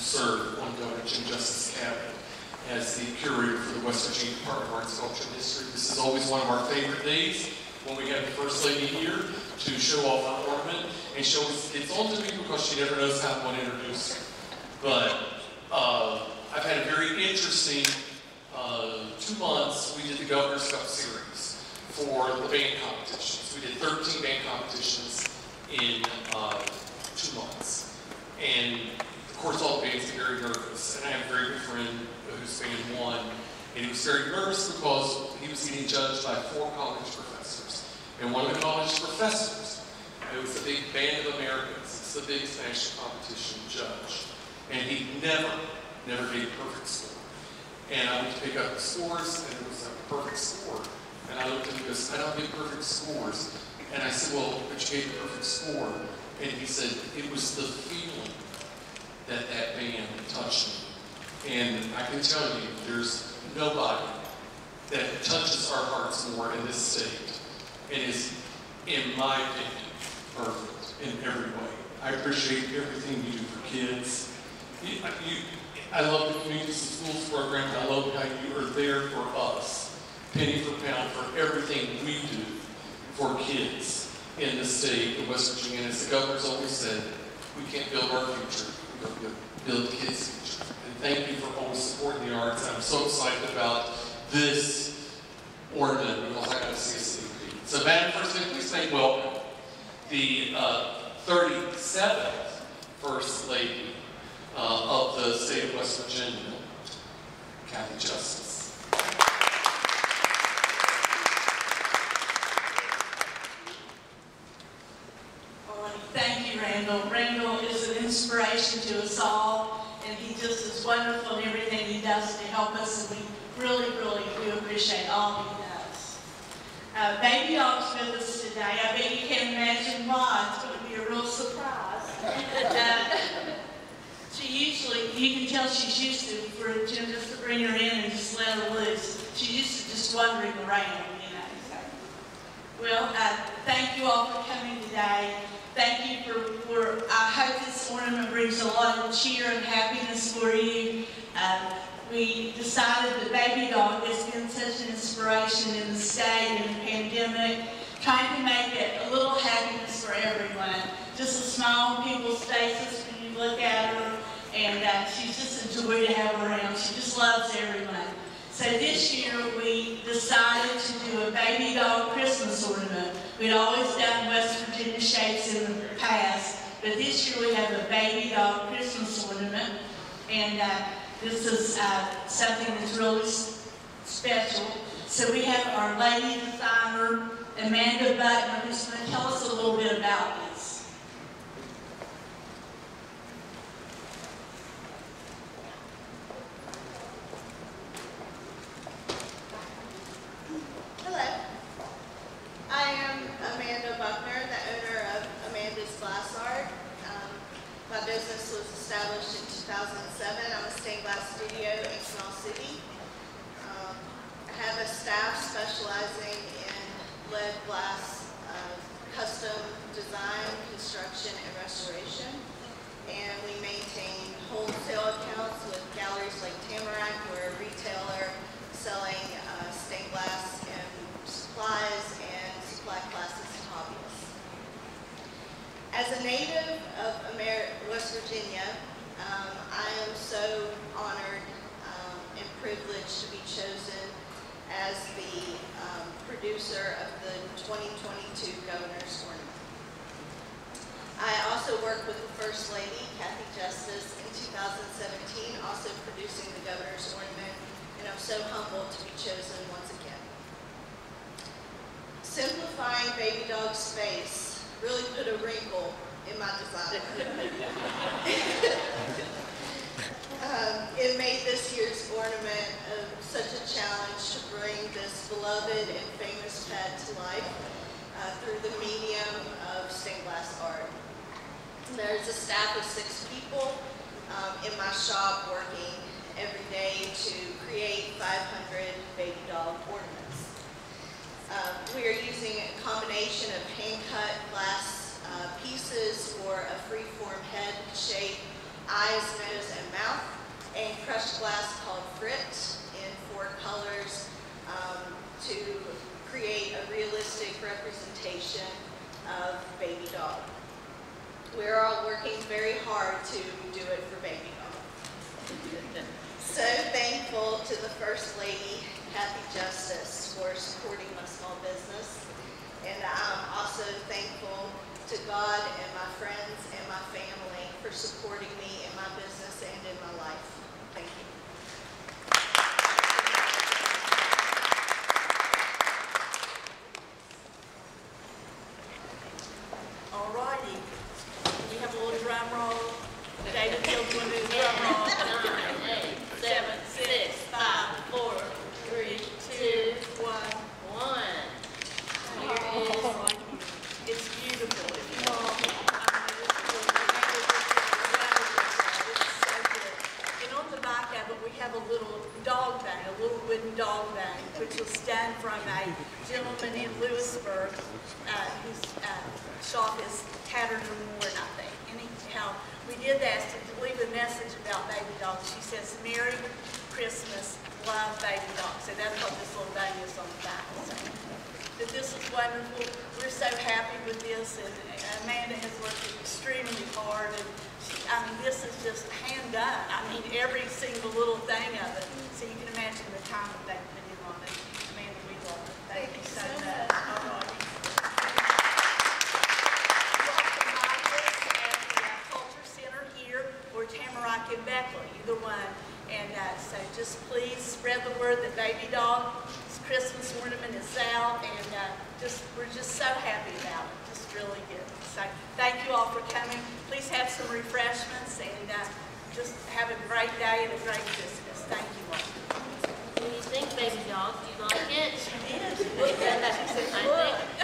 serve on Governor Jim Justice's cabinet as the curator for the West Virginia Department of Arts, Culture, and History. This is always one of our favorite days when we have the First Lady here to show off our ornament and show us. It's all to me because she never knows how to introduce her. But I've had a very interesting 2 months. We did the Governor's Cup Series for the band competitions. We did 13 band competitions in 2 months. And of course, all the bands are very nervous. And I have a very good friend whose band won. And he was very nervous because he was getting judged by 4 college professors. And one of the college professors, it was a big Band of Americans, it's the biggest national competition judge. And he never gave a perfect score. And I went to pick up the scores, and it was a perfect score. And I looked at him and goes, I don't get perfect scores. And I said, well, but you gave a perfect score. And he said, it was the feeling that band touched me. And I can tell you, there's nobody that touches our hearts more in this state and is, in my opinion, perfect in every way. I appreciate everything you do for kids. I love the Community Schools program. I love how you are there for us, penny for pound, for everything we do for kids in the state of West Virginia. And as the governor's always said, we can't build our future, we build kids' future. And thank you for always supporting the arts. I'm so excited about this ornament because I got to see a sneak peek. So Madam First Lady, please make welcome the 37th First Lady of the state of West Virginia, Cathy Justice. Well, thank you, Randall. Randall is an inspiration to us all, and he just is wonderful in everything he does to help us, and we really, really do appreciate all he does. Baby Dog's with us today. I bet you can't imagine why. It's going to be a real surprise. She usually, you can tell she's used to for Jim just to bring her in and just let her loose. She's used to just wandering around, you know. So. Well, thank you all for coming today. Thank you for I hope this ornament brings a lot of cheer and happiness for you. We decided that Baby Dog has been such an inspiration in the state in the pandemic, trying to make it a little happiness for everyone. Just a smile on people's faces when you look at her, and she's just a joy to have around. She just loves everyone. So this year we decided to do a Baby Dog Christmas ornament. We'd always done West Virginia shapes in the past, but this year we have a Baby Dog Christmas ornament, and this is something that's really special. So we have our lady designer, Amanda Buckner, who's going to tell us a little bit about this. Hello. I am Amanda Buckner, the owner of Amanda's Glass Art. My business was established in 2007. I'm a stained glass studio in Canal City. I have a staff specializing in lead glass custom design, construction, and restoration. And we maintain wholesale accounts with galleries like Tamarack. We're a retailer selling stained glass and supplies and supply classes to hobbyists. As a native of West Virginia, I am so honored and privileged to be chosen as the producer of the 2022 Governor's Ornament. I also worked with the First Lady, Cathy Justice, in 2017, also producing the Governor's Ornament, and I'm so humbled to be chosen once again. Simplifying Baby Dog's space really put a wrinkle in my design. It made this year's ornament such a challenge to bring this beloved and famous pet to life through the medium of stained glass art. There's a staff of 6 people in my shop working every day to create 500 baby dog ornaments. We are using a combination of hand-cut glass pieces for a free-form head shape eyes, nose, and mouth, and crushed glass called Frit in 4 colors to create a realistic representation of baby doll. We're all working very hard to do it for baby doll. So thankful to the First Lady, Cathy Justice, for supporting my small business. And I'm also thankful to God and my friends and my family for supporting me in my business and in my life. Thank you. All righty. We have a little drum roll. David, do you want to do the drum roll? 9, 8, 7, 6, 5, 4, 3, 2, 1. It's beautiful. And on the back of it, we have a little dog bag, a little wooden dog bag, which was done from a gentleman in Lewisburg whose shop is tattered and worn, I think. Anyhow, we did ask him to leave a message about baby dogs. She says, "Merry Christmas, love baby dogs." So that's what this little bag is on the back. So, but this is wonderful. We're so happy with this, and Amanda has worked extremely hard. And I mean, this is just hand done. I mean, every single little thing of it. So you can imagine the time that they put in on it. Amanda, we love it. Thank you so much. All right. Welcome by this at the Culture Center here, or Tamarack and Beckley, either one. And so just please spread the word that baby doll Christmas ornament is out, and we're just so happy about it. Just really good. So thank you all for coming. Please have some refreshments, and just have a great day and a great Christmas. Thank you all. What do you think, baby doll? Do you like it? She did. She looked at it. She said, "Look."